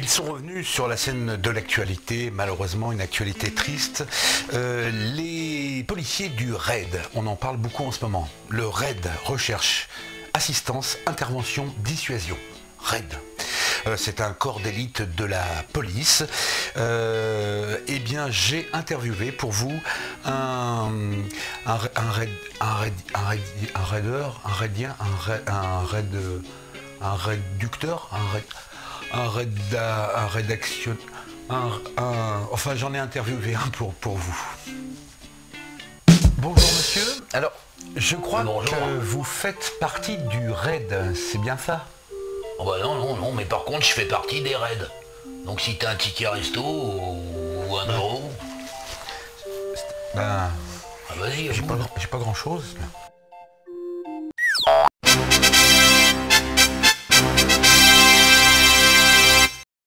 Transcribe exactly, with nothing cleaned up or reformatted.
Ils sont revenus sur la scène de l'actualité, malheureusement une actualité triste. Euh, les policiers du RAID, on en parle beaucoup en ce moment. Le RAID, recherche, assistance, intervention, dissuasion. RAID. Euh, c'est un corps d'élite de la police. Euh, eh bien, j'ai interviewé pour vous un, un, un, raid, un, raid, un, raid, un raideur, un raidien, un raid, un raid, un réducteur, un raid, un raid, un rédaction, un, un, enfin, j'en ai interviewé un pour, pour vous. Bonjour monsieur. Alors, je crois Bonjour. que vous faites partie du RAID, c'est bien ça? Oh bah non, non, non, mais par contre, je fais partie des raids. Donc si t'as un ticket resto ou un euro, Ben, ah vas-y, j'ai avoue. pas, j'ai pas grand chose.